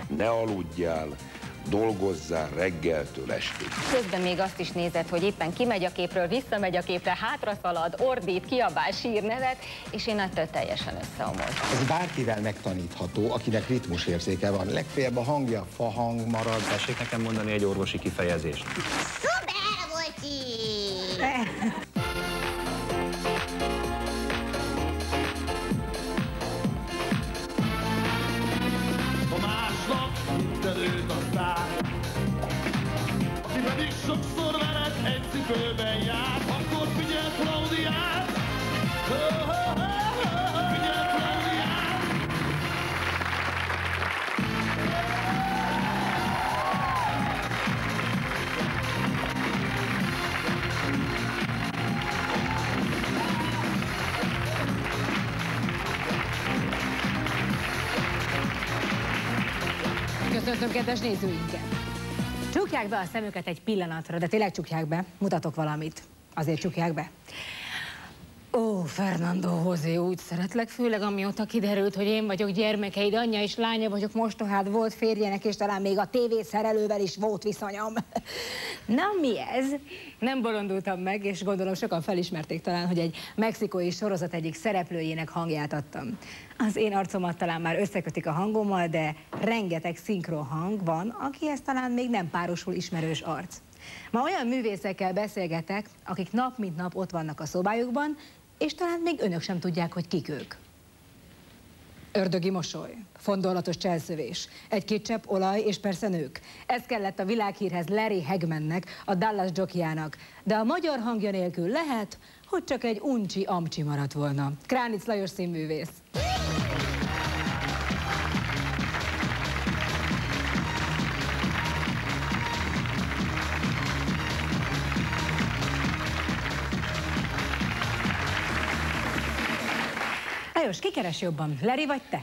ne aludjál, dolgozzál reggeltől estig. Közben még azt is nézed, hogy éppen kimegy a képről, visszamegy a képre, hátraszalad, ordít, kiabál, sír, nevet, és én ettől teljesen összeomoltam. Ez bárkivel megtanítható, akinek ritmusérzéke van. Legfeljebb a hangja fahang marad. Tessék nekem mondani egy orvosi kifejezést. Szuper, Bocsi! Őt a szár, aki pedig sokszor veled egy cipőben jár, akkor figyelj Klaudiát! Figyelj Klaudiát! Köszöntöm kedves nézőinket! Csukják be a szemüket egy pillanatra, de tényleg csukják be. Mutatok valamit. Azért csukják be. Ó, Fernando José, úgy szeretlek, főleg amióta kiderült, hogy én vagyok gyermekeid anyja és lánya vagyok, mostohád volt férjének, és talán még a tévészerelővel is volt viszonyom. Na mi ez? Nem bolondultam meg, és gondolom sokan felismerték talán, hogy egy mexikói sorozat egyik szereplőjének hangját adtam. Az én arcomat talán már összekötik a hangommal, de rengeteg szinkronhang van, akihez talán még nem párosul ismerős arc. Ma olyan művészekkel beszélgetek, akik nap mint nap ott vannak a szobájukban, és talán még önök sem tudják, hogy kik ők. Ördögi mosoly, fondorlatos cselszövés, egy-két csepp olaj és persze nők. Ez kellett a világhírhez Larry Hagmannek, a Dallas jockeyjának, de a magyar hangja nélkül lehet, hogy csak egy uncsi amcsi maradt volna. Kránitz Lajos színművész. Lajos, ki keres jobban, Larry vagy te?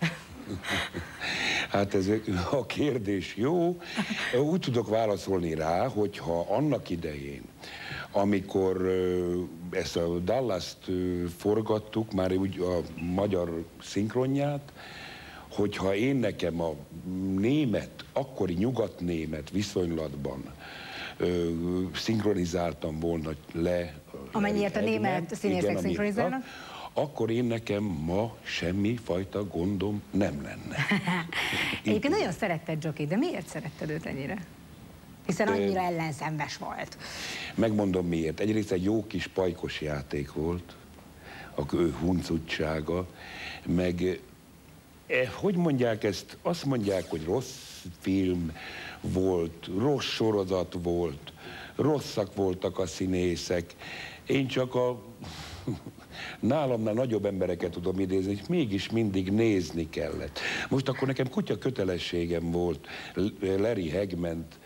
Hát ez a kérdés jó. Úgy tudok válaszolni rá, hogyha annak idején, amikor ezt a Dallast forgattuk, már úgy a magyar szinkronját, hogyha én nekem a német, akkori nyugatnémet viszonylatban szinkronizáltam volna le... Amennyiért a német színészek szinkronizálnak? Akkor én nekem ma semmifajta gondom nem lenne. Egyébként nagyon szeretted Jockey, de miért szeretted őt ennyire? Hiszen annyira ellenszenves volt. Megmondom miért. Egyrészt egy jó kis pajkos játék volt, a ő huncutsága, meg hogy mondják ezt? Azt mondják, hogy rossz film volt, rossz sorozat volt, rosszak voltak a színészek. Én csak a... nálamnál nagyobb embereket tudom idézni, és mégis mindig nézni kellett. Most akkor nekem kutya kötelességem volt Larry Hagmant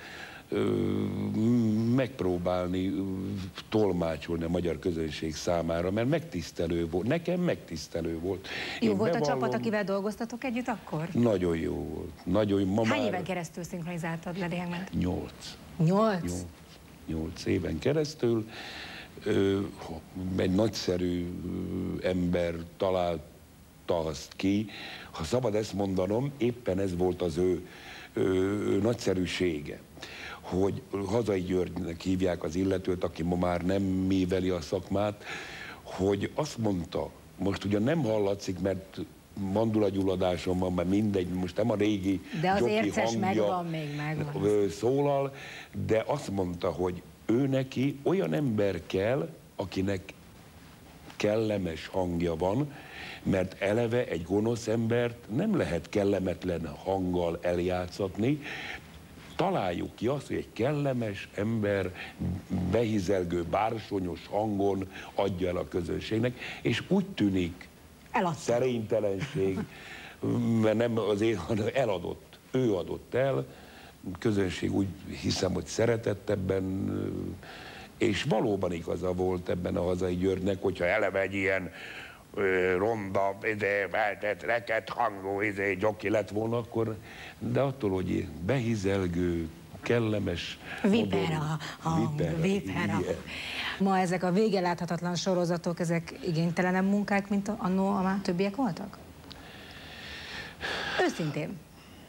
megpróbálni tolmácsolni a magyar közönség számára, mert megtisztelő volt. Nekem megtisztelő volt. Jó volt a csapat, akivel dolgoztatok együtt akkor? Nagyon jó volt. Nagyon, hány éven keresztül szinkronizáltad Larry Hagmant? 8. 8 éven keresztül. Egy nagyszerű ember találta azt ki. Ha szabad ezt mondanom, éppen ez volt az ő nagyszerűsége, hogy Hazai Györgynek hívják az illetőt, aki ma már nem műveli a szakmát, hogy azt mondta, most ugyan nem hallatszik, mert mandulagyulladásom van, mert mindegy, most nem a régi Jockey hangja szólal, de azt mondta, hogy ő neki olyan ember kell, akinek kellemes hangja van, mert eleve egy gonosz embert nem lehet kellemetlen hanggal eljátszatni. Találjuk ki azt, hogy egy kellemes ember behizelgő, bársonyos hangon adja el a közönségnek, és úgy tűnik szerénytelenség, mert nem azért, hanem eladott. Ő adott el, közönség úgy hiszem, hogy szeretett ebben, és valóban igaza volt ebben a Hazai Györgynek, hogyha eleve egy ilyen ronda, reket hangú Jockey lett volna, akkor, de attól, hogy behizelgő, kellemes... Vipera hang, vipera. Ma ezek a vége láthatatlan sorozatok, ezek igénytelenebb munkák, mint annó a már többiek voltak? Őszintén.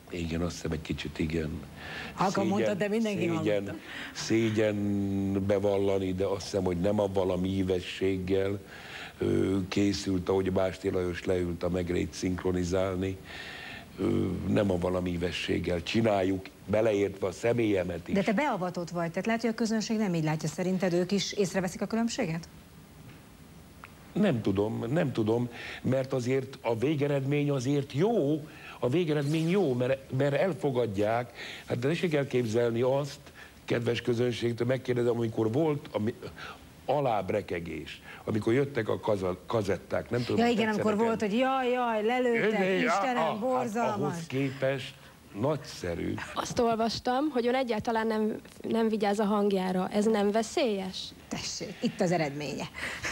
Igen, azt hiszem egy kicsit igen. Halkan mondtad, de mindenki hallotta. Szégyen bevallani, de azt hiszem, hogy nem avval a mívességgel készült, ahogy Básti Lajos leült a Megrét szinkronizálni, nem avval a mívességgel csináljuk, beleértve a személyemet is. De te beavatott vagy, tehát lehet, hogy a közönség nem így látja. Szerinted ők is észreveszik a különbséget? Nem tudom, mert azért a végeredmény azért jó, a végeredmény jó, mert elfogadják. Hát de tessék elképzelni azt, kedves közönségtől megkérdezem, amikor volt alábrekegés, amikor jöttek a kazetták, nem tudom. Ja igen, amikor volt, hogy jaj, lelőttek, Istenem, borzalmas. Ahhoz képest nagyszerű. Azt olvastam, hogy ön egyáltalán nem vigyáz a hangjára. Ez nem veszélyes? Tessék, itt az eredménye.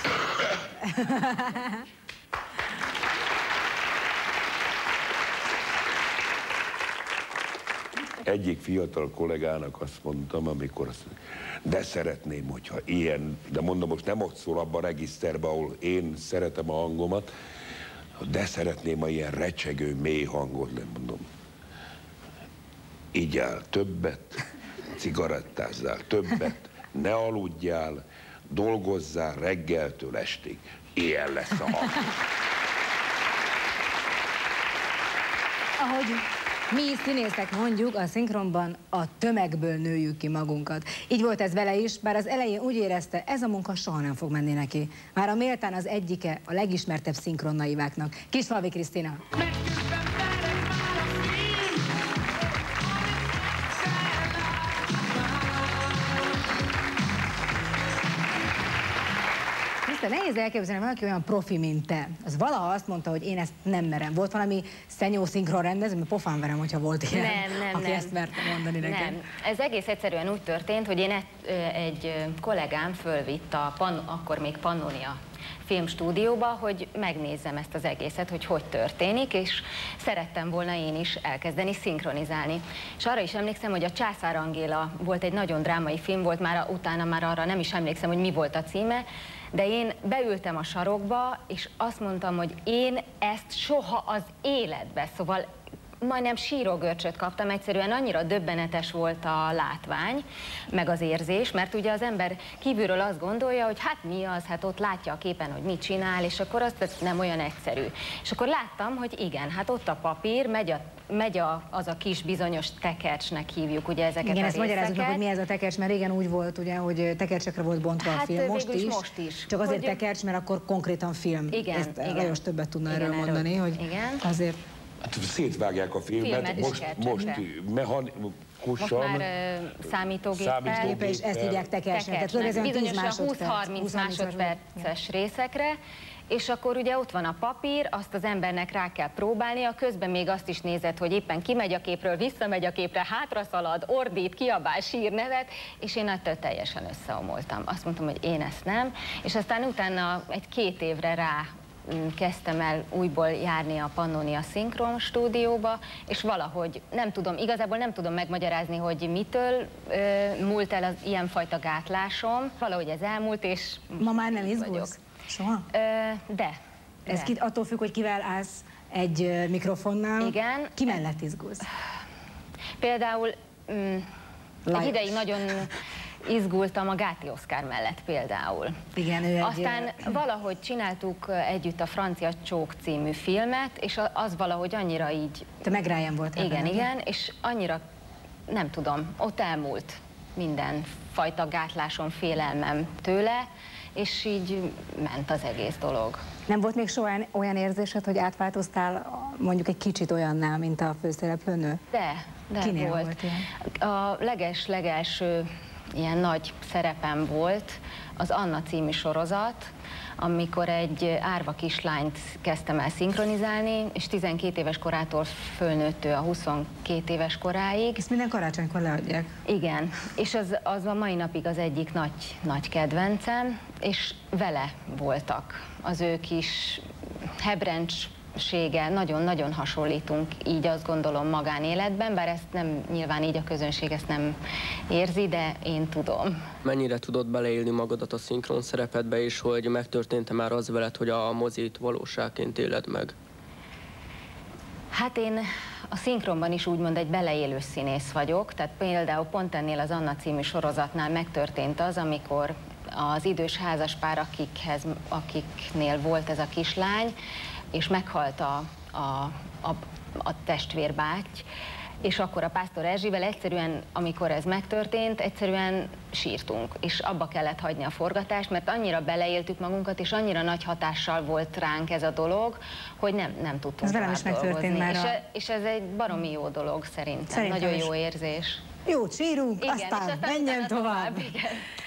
Egyik fiatal kollégának azt mondtam, amikor de szeretném, hogyha ilyen, de mondom, most nem ott szól abban a regiszterben, ahol én szeretem a hangomat, de szeretném, ha ilyen recsegő, mély hangot, nem mondom. Igyál többet, cigarettázzál többet, ne aludjál, dolgozzál reggeltől estig. Ilyen lesz a hang. Ahogy mi színészek mondjuk, a szinkronban a tömegből nőjük ki magunkat. Így volt ez vele is, bár az elején úgy érezte, ez a munka soha nem fog menni neki. Már a méltán az egyike a legismertebb szinkronnaiváknak. Kisfalvi Krisztina. Nehéz elképzelni, valaki olyan profi, mint te. Az valaha azt mondta, hogy én ezt nem merem. Volt valami szenyó szinkron rendező, mert pofán verem, hogyha volt ilyen, aki ezt merte mondani nekem. Nem. Ez egész egyszerűen úgy történt, hogy én egy kollégám fölvitt akkor még Pannonia filmstúdióba, hogy megnézzem ezt az egészet, hogy történik, és szerettem volna én is elkezdeni szinkronizálni. És arra is emlékszem, hogy a Császár Angéla volt egy nagyon drámai film, volt már utána már arra nem is emlékszem, hogy mi volt a címe, de én beültem a sarokba, és azt mondtam, hogy én ezt soha az életbe, szóval majdnem sírógörcsöt kaptam, egyszerűen annyira döbbenetes volt a látvány, meg az érzés, mert ugye az ember kívülről azt gondolja, hogy hát mi az, hát ott látja a képen, hogy mit csinál, és akkor azt nem olyan egyszerű. És akkor láttam, hogy igen, hát ott a papír, megy az a kis bizonyos tekercsnek hívjuk ugye ezeket igen, a ezt magyarázzuk meg, hogy mi ez a tekercs, mert régen úgy volt, ugye, hogy tekercsekre volt bontva a film, most is. Csak azért tekercs, mert akkor konkrétan film. Igen, Lajos többet tudna erről mondani, hogy azért... Hát szétvágják a filmet, most mechanikusan. Most már számítógéppel, és ezt hívják tekercsnek. Bizonyosan 20-30 másodperces részekre, és akkor ugye ott van a papír, azt az embernek rá kell próbálnia, közben még azt is nézed, hogy éppen kimegy a képről, visszamegy a képre, hátraszalad, ordít, kiabál, sír, nevet, és én ettől teljesen összeomoltam. Azt mondtam, hogy én ezt nem, és aztán utána egy-két évre rá kezdtem el újból járni a Pannonia szinkron stúdióba, és valahogy igazából nem tudom megmagyarázni, hogy mitől múlt el az ilyenfajta gátlásom. Valahogy ez elmúlt, és ma már nem izgulsz? Soha? De. Ez attól függ, hogy kivel állsz egy mikrofonnál. Igen. Ki mellett izgulsz? Például egy ideig nagyon izgultam a Gáti Oszkár mellett például. Igen, aztán valahogy csináltuk együtt a Francia Csók című filmet, és az valahogy annyira így... Te meg Ryan voltál. Igen, és annyira, nem tudom, ott elmúlt minden fajta gátlásom, félelmem tőle, és így ment az egész dolog. Nem volt még soha olyan érzésed, hogy átváltoztál mondjuk egy kicsit olyannál, mint a főszereplőnő? De volt ilyen? A legelső ilyen nagy szerepem volt az Anna című sorozat, amikor egy árva kislányt kezdtem el szinkronizálni, és 12 éves korától fölnőtt ő a 22 éves koráig. Ezt minden karácsonykor leadják. Igen, és az a mai napig az egyik nagy kedvencem, és vele voltak az ő kis hebrencssége, nagyon-nagyon hasonlítunk, így azt gondolom magánéletben, bár ezt nem, nyilván így a közönség ezt nem érzi, de én tudom. Mennyire tudod beleélni magadat a szinkron szerepedbe, és hogy megtörtént-e már az veled, hogy a mozit valóságként éled meg? Hát én a szinkronban is úgymond egy beleélő színész vagyok, tehát például pont ennél az Anna című sorozatnál megtörtént az, amikor az idős házaspár, akiknél volt ez a kislány, és meghalt a testvérbáty, és akkor a Pásztor Erzsivel egyszerűen, amikor ez megtörtént, egyszerűen sírtunk, és abba kellett hagyni a forgatást, mert annyira beleéltük magunkat, és annyira nagy hatással volt ránk ez a dolog, hogy nem tudtunk ez velem is megtörtént már. És ez egy baromi jó dolog szerintem nagyon jó érzés. Jó, sírunk, igen, aztán menjen tovább. Igen.